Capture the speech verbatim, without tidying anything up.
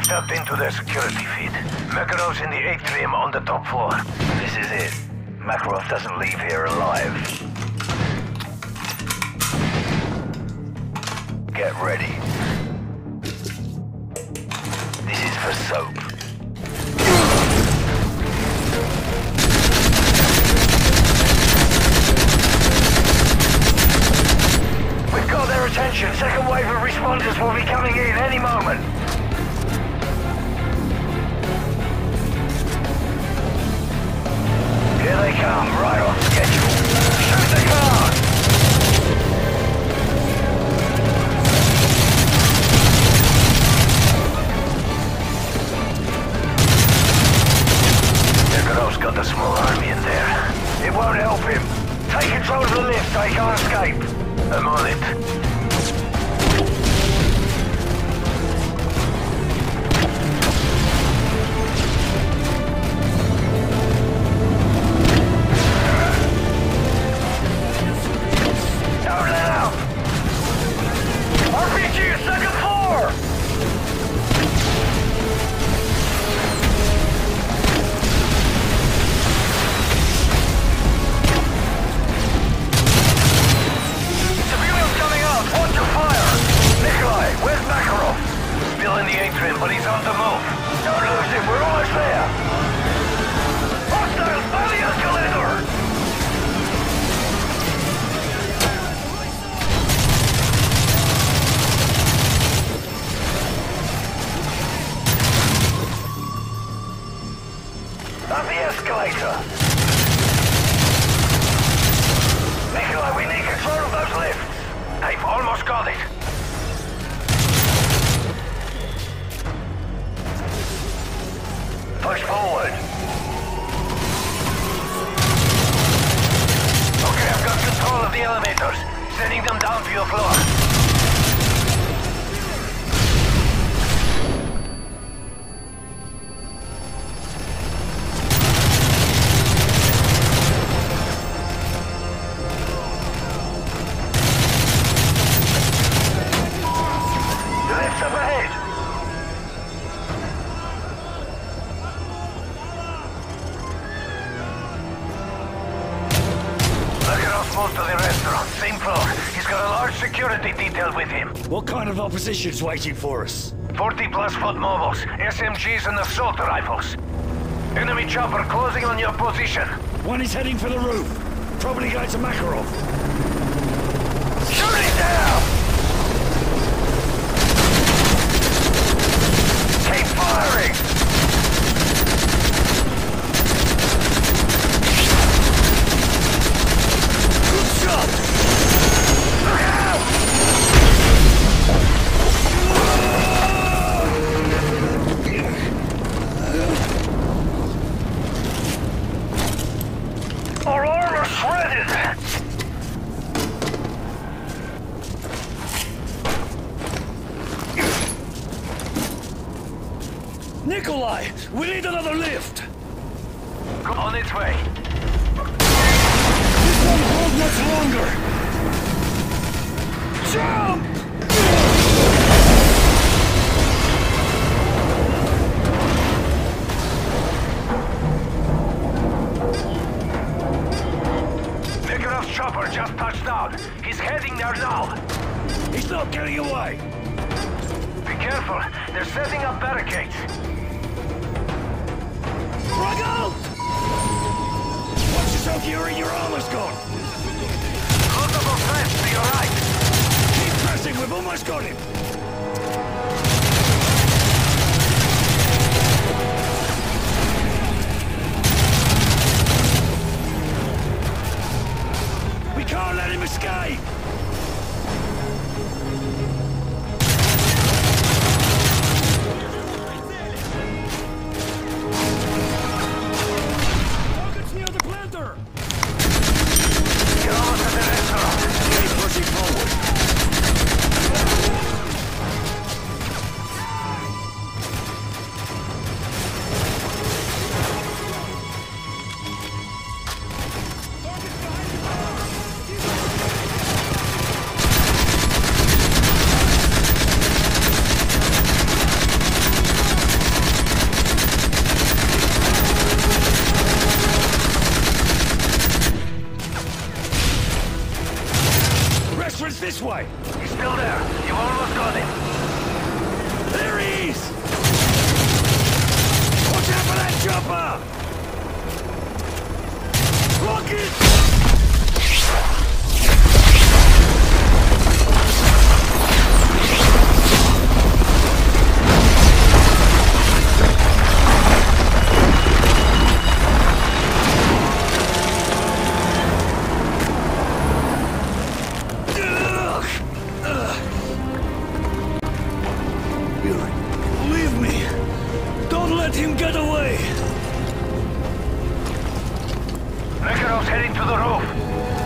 tapped into their security feed. Makarov's in the atrium on the top floor. This is it. Makarov doesn't leave here alive. Get ready. This is for soap. We've got their attention. Second wave of responders will be coming in any moment. Here they come, right on schedule. Shoot the car! Nikorov's got a small army in there. It won't help him. Take control of the lift so he can't escape. I'm on it. But he's on the move. Don't lose him, we're almost there. Hostiles by the escalator! On the escalator! Nikolai, we need control of those lifts! I've almost got it! Push forward. Okay, I've got control of the elevators. Sending them down to your floor. The lift's up ahead. Most of the restaurant, same floor. He's got a large security detail with him. What kind of opposition's waiting for us? forty plus foot mobiles, S M Gs and assault rifles. Enemy chopper closing on your position. One is heading for the roof. Probably going to Makarov. Shoot it down! Keep firing! Look out! Our armor's shredded! Nikolai! We need another lift! Go on its way. This won't hold much longer! Jump! Nikorov's chopper just touched down. He's heading there now. He's not getting away! Be careful. They're setting up barricades. Rug out! Watch yourself, Yuri. You're almost gone. Multiple threats to your right. Keep pressing. We've almost got him. We can't let him escape. Target's near the planter. You're almost at the restaurant. Keep pushing forward. Rocket! Leave me! Don't let him get away! Mekarov's heading to the roof.